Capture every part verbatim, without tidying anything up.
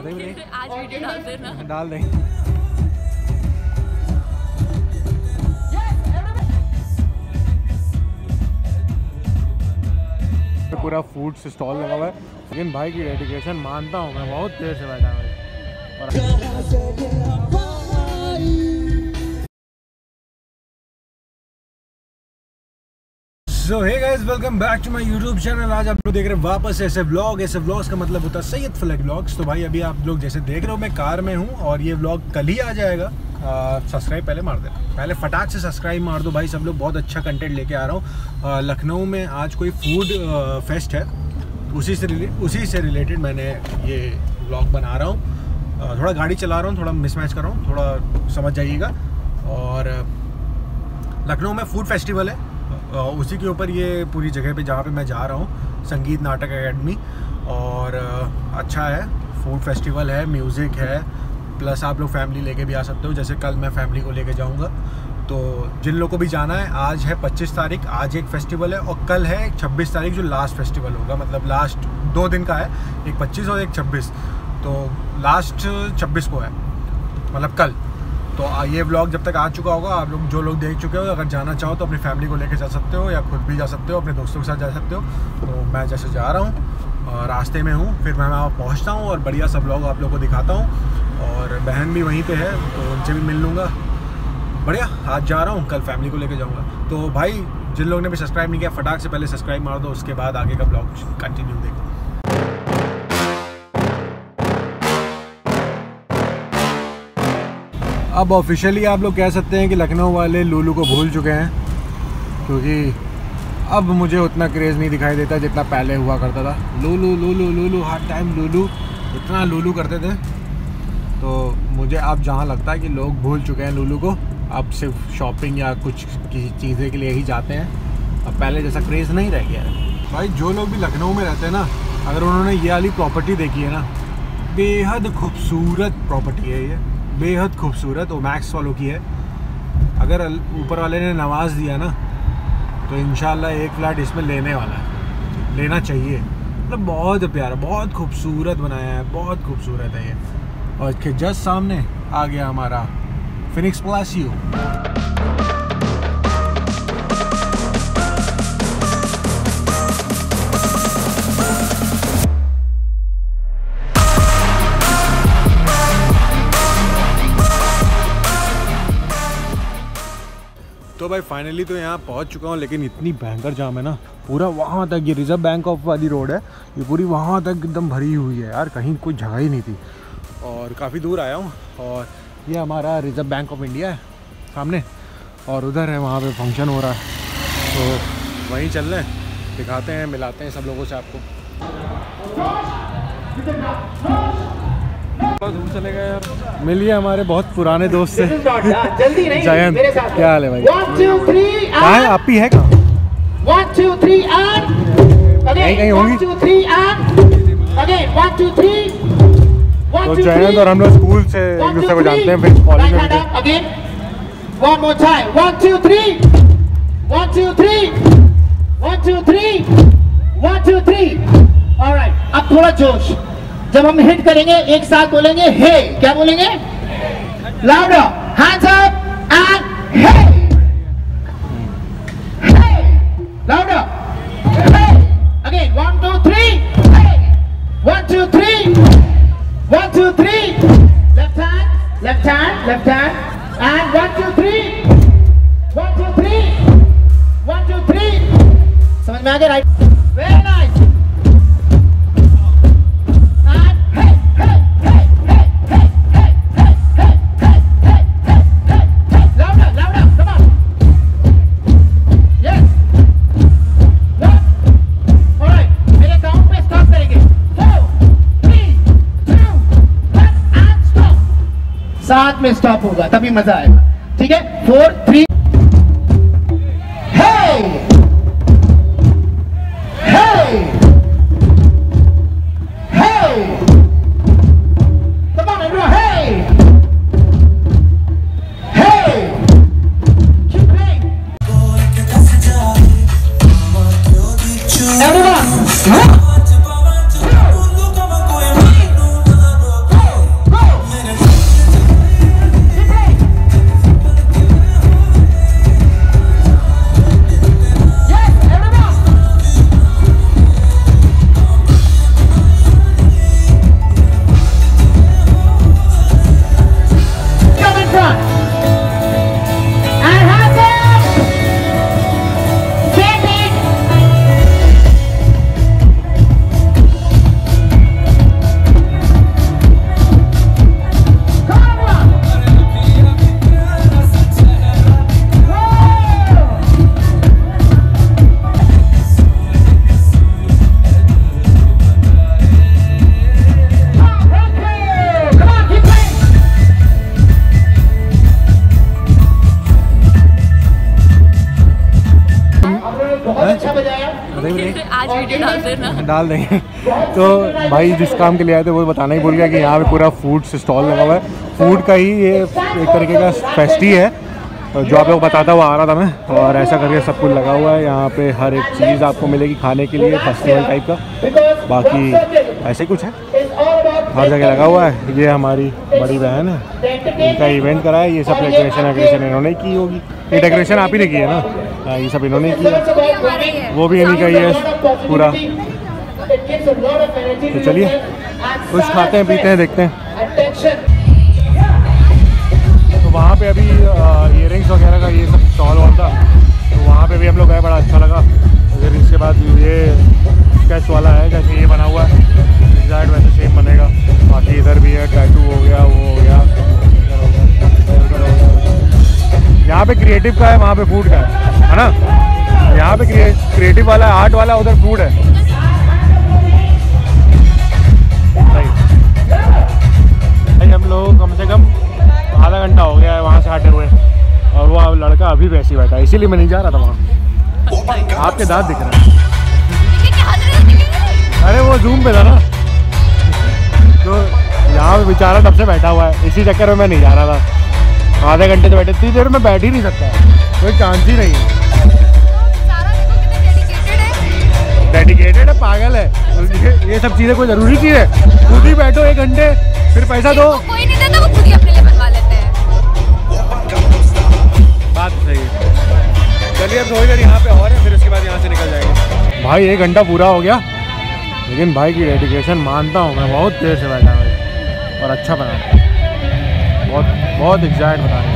आज वीडियो डाल देना। डाल देंगे। पूरा फूड स्टॉल लगा हुआ है, लेकिन भाई की डेडिकेशन मानता हूँ मैं, बहुत देर से बैठा हुआ है। So hey guys, welcome back to my YouTube channel. आज आप लोग देख रहे हैं वापस ऐसे व्लॉग। ऐसे व्लॉग्स का मतलब होता है सैयद फलक व्लॉग्स। तो भाई अभी आप लोग जैसे देख रहे हो मैं कार में हूँ और ये व्लॉग कल ही आ जाएगा। सब्सक्राइब पहले मार देना, पहले फटाक से सब्सक्राइब मार दो भाई। सब लोग बहुत अच्छा कंटेंट लेके आ रहा हूँ। लखनऊ में आज कोई फूड फेस्ट है, उसी से उसी से रिलेटेड मैंने ये व्लॉग बना रहा हूँ। थोड़ा गाड़ी चला रहा हूँ, थोड़ा मिसमैच कर रहा हूँ, थोड़ा समझ जाइएगा। और लखनऊ में फूड फेस्टिवल है, उसी के ऊपर ये पूरी जगह पे जहाँ पे मैं जा रहा हूँ, संगीत नाटक एकेडमी। और अच्छा है, फूड फेस्टिवल है, म्यूज़िक है, प्लस आप लोग फैमिली लेके भी आ सकते हो। जैसे कल मैं फैमिली को लेके जाऊँगा, तो जिन लोगों को भी जाना है, आज है पच्चीस तारीख, आज एक फेस्टिवल है और कल है छब्बीस तारीख जो लास्ट फेस्टिवल होगा। मतलब लास्ट दो दिन का है, एक पच्चीस और एक छब्बीस। तो लास्ट छब्बीस को है, मतलब कल। तो ये व्लॉग जब तक आ चुका होगा, आप लोग जो लोग देख चुके हो, अगर जाना चाहो तो अपनी फैमिली को लेके जा सकते हो या खुद भी जा सकते हो, अपने दोस्तों के साथ जा सकते हो। तो मैं जैसे जा रहा हूँ, रास्ते में हूँ, फिर मैं वहाँ पहुँचता हूँ और बढ़िया सब व्लॉग आप लोगों को दिखाता हूँ। और बहन भी वहीं पे है, तो उनसे भी मिल लूँगा। बढ़िया, आज जा रहा हूँ, कल फैमिली को लेके जाऊँगा। तो भाई जिन लोगों ने भी सब्सक्राइब नहीं किया, फटाक से पहले सब्सक्राइब मार दो, उसके बाद आगे का ब्लॉग कंटिन्यू देखो। अब ऑफिशियली आप लोग कह सकते हैं कि लखनऊ वाले लूलू को भूल चुके हैं, क्योंकि अब मुझे उतना क्रेज़ नहीं दिखाई देता जितना पहले हुआ करता था। लूलू लूलू लूलू हर टाइम लूलू, इतना लूलू करते थे। तो मुझे अब जहाँ लगता है कि लोग भूल चुके हैं लूलू को, अब सिर्फ शॉपिंग या कुछ किसी चीज़ें के लिए ही जाते हैं। अब पहले जैसा क्रेज़ नहीं रह गया है। भाई जो लोग भी लखनऊ में रहते हैं ना, अगर उन्होंने ये वाली प्रॉपर्टी देखी है ना, बेहद खूबसूरत प्रॉपर्टी है ये, बेहद खूबसूरत। वो मैक्स वालों की है। अगर ऊपर वाले ने नवाज दिया ना, तो इंशाल्लाह एक फ्लैट इसमें लेने वाला है, लेना चाहिए। मतलब बहुत प्यारा, बहुत खूबसूरत बनाया है, बहुत खूबसूरत है ये। और इसके जस्ट सामने आ गया हमारा फिनिक्स पलासियो। तो भाई फाइनली तो यहाँ पहुँच चुका हूँ, लेकिन इतनी भयंकर जाम है ना, पूरा वहाँ तक। ये रिजर्व बैंक ऑफ वाली रोड है, ये पूरी वहाँ तक एकदम भरी हुई है यार, कहीं कोई जगह ही नहीं थी। और काफ़ी दूर आया हूँ, और ये हमारा रिजर्व बैंक ऑफ इंडिया है सामने, और उधर है, वहाँ पे फंक्शन हो रहा है। तो वहीं चल रहे हैं, दिखाते हैं, मिलाते हैं सब लोगों से आपको। दूर चले गए यार। मिलिए हमारे बहुत पुराने दोस्त से, जयंत। क्या हाल है भाई? कहाँ है आप ही है? कहाँ कहीं कहीं होंगी। तो जयंत और हम लोग स्कूल से एक दूसरे को जानते हैं, फिर कॉलेज में भी। One more time. One, two, three. One, two, three. One, two, three. One, two, three. All right. अब थोड़ा जोश। जब हम हिट करेंगे एक साथ बोलेंगे हे। क्या बोलेंगे? Louder. Hands up and hey. Hey. Louder. Hey. Again. One, two, three. Hey. One, two, three. One, two, three. Left hand. Left hand. Left hand. And one, two, three. One, two, three. One, two, three. समझ में आ गया? Right, very nice. And hey, hey, hey, hey, hey, hey, hey, hey, hey, hey, hey, hey, hey. Louder, louder, come on. Yes. One. All right. मेरे count पे stop करेंगे। Four, three, two, one, and stop. साथ में stop होगा तभी मजा आएगा, ठीक है? Four three hey hey hey come on everyone, hey hey keep playing everyone. आज वीडियो डाल देना। डाल देंगे। तो भाई जिस काम के लिए आए थे वो बताना ही भूल गया कि यहाँ पे पूरा फूड स्टॉल लगा हुआ है। फूड का ही ये एक तरीके का फेस्ट ही है जो आप लोग बताता हुआ आ रहा था मैं। और ऐसा करके सब कुछ लगा हुआ है यहाँ पे, हर एक चीज़ आपको मिलेगी खाने के लिए, फेस्टिवल टाइप का। बाकी ऐसे कुछ है, हर जगह लगा हुआ है। ये हमारी बड़ी बहन है, इनका इवेंट करा है। ये सब डेकोरेशन वेकोरेशन इन्होंने की होगी। ये डेकोरेशन आप ही ने की है ना? हाँ, ये सब इन्होंने किया, वो भी इन्हीं का ही है पूरा। तो चलिए कुछ खाते हैं पीते हैं, देखते हैं। तो वहाँ पे अभी इयरिंग्स वगैरह का ये सब स्टॉल वाल था, तो वहाँ पे भी हम लोग गए, बड़ा अच्छा लगा। फिर इसके बाद ये स्केच वाला है, जैसे ये बना हुआ है एग्जैक्ट वैसे सेम बनेगा। बाकी इधर भी है, टैटू हो गया, वो हो गया। यहाँ पे क्रिएटिव का है, वहाँ पे फूड का है, है ना? यहाँ पे क्रिएटिव वाला है, आर्ट वाला, उधर फूड है। भाई हम लोग कम से कम आधा घंटा हो गया है वहाँ से हटे हुए, और वो लड़का अभी वैसे ही बैठा है, इसीलिए मैं नहीं जा रहा था वहाँ। आपके दांत दिख रहे हैं। अरे वो जूम पे था ना, तो यहाँ पे बेचारा तब से बैठा हुआ है, इसी चक्कर में मैं नहीं जा रहा था। आधे घंटे से बैठे, इतनी देर में बैठ ही नहीं सकता, कोई चांस ही नहीं है। डेडिकेटेड है, पागल है। ये, ये सब चीज़ें कोई ज़रूरी चीज़ है? खुद ही बैठो एक घंटे, फिर पैसा दो। कोई नहीं देता, वो खुद ही अपने लिए बनवा लेते हैं। बात सही है। चलिए अब थोड़ी देर यहाँ पे और है, फिर उसके बाद यहाँ से निकल जाएंगे। भाई एक घंटा पूरा हो गया, लेकिन भाई की डेडिकेशन मानता हूँ मैं। बहुत देर से बैठा हुआ और अच्छा बना, बहुत बहुत एग्जैक्ट बना रहे हैं।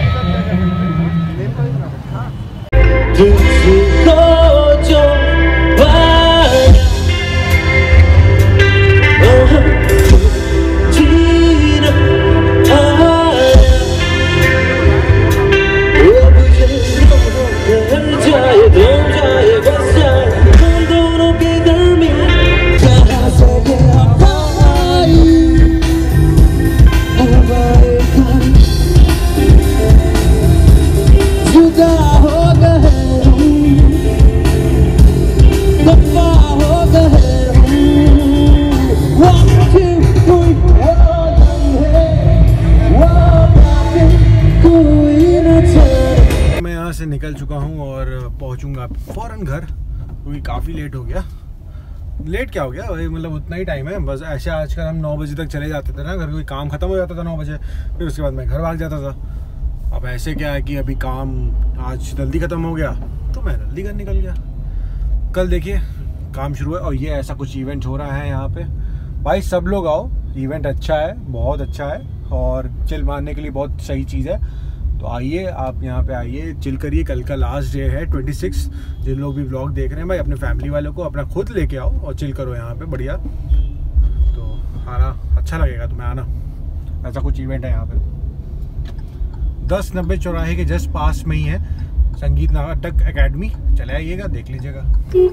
से निकल चुका हूँ और पहुँचूँगा फ़ौरन घर, क्योंकि काफ़ी लेट हो गया। लेट क्या हो गया भाई, मतलब उतना ही टाइम है बस। ऐसे आजकल हम नौ बजे तक चले जाते थे ना घर, कोई काम ख़त्म हो जाता था नौ बजे, फिर उसके बाद मैं घर भाग जाता था। अब ऐसे क्या है कि अभी काम आज जल्दी ख़त्म हो गया तो मैं जल्दी घर निकल गया। कल देखिए काम शुरू है, और ये ऐसा कुछ इवेंट हो रहा है यहाँ पे। भाई सब लोग आओ, इवेंट अच्छा है, बहुत अच्छा है, और चिल मारने के लिए बहुत सही चीज़ है। तो आइए आप यहाँ पे आइए, चिल करिए। कल का लास्ट डे है छब्बीस। जिन लोग भी व्लॉग देख रहे हैं भाई, अपने फैमिली वालों को अपना खुद लेके आओ और चिल करो यहाँ पे, बढ़िया। तो आना अच्छा लगेगा तुम्हें, आना। ऐसा कुछ इवेंट है यहाँ पे। दस नब्बे चौराहे के जस्ट पास में ही है संगीत नाटक एकेडमी, चले आइएगा, देख लीजिएगा।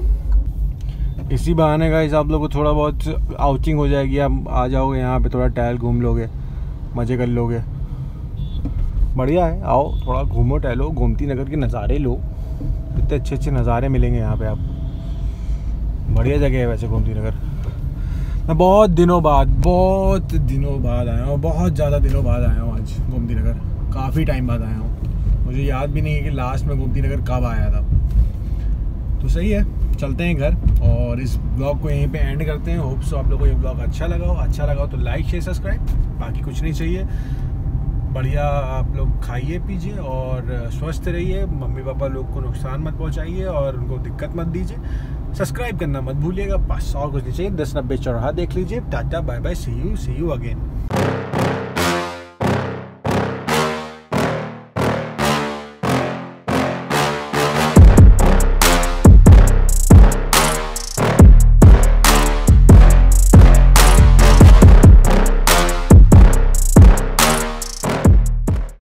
इसी बहाने गाइस आप लोग को थोड़ा बहुत आउटिंग हो जाएगी, आप आ जाओगे यहाँ पे, थोड़ा टहल घूम लोगे, मज़े कर लोगे, बढ़िया है। आओ थोड़ा घूमो टहलो, गोमती नगर के नज़ारे लो, इतने अच्छे अच्छे नज़ारे मिलेंगे यहाँ पे आप। बढ़िया जगह है वैसे गोमती नगर। मैं बहुत दिनों बाद बहुत दिनों बाद आया हूँ, बहुत ज़्यादा दिनों बाद आया हूँ आज गोमती नगर, काफ़ी टाइम बाद आया हूँ। मुझे याद भी नहीं है कि लास्ट में गोमती नगर कब आया था। तो सही है, चलते हैं घर और इस ब्लॉग को यहीं पे एंड करते हैं। होप सो आप लोगों को ये ब्लॉग अच्छा लगा हो। अच्छा लगा हो तो लाइक शेयर सब्सक्राइब, बाकी कुछ नहीं चाहिए। बढ़िया आप लोग खाइए पीजिए और स्वस्थ रहिए। मम्मी पापा लोग को नुकसान मत पहुंचाइए और उनको दिक्कत मत दीजिए। सब्सक्राइब करना मत भूलिएगा, बस और कुछ नहीं चाहिए। दस नब्बे चौराहा देख लीजिए। Ta-ta bye bye, see you see you again.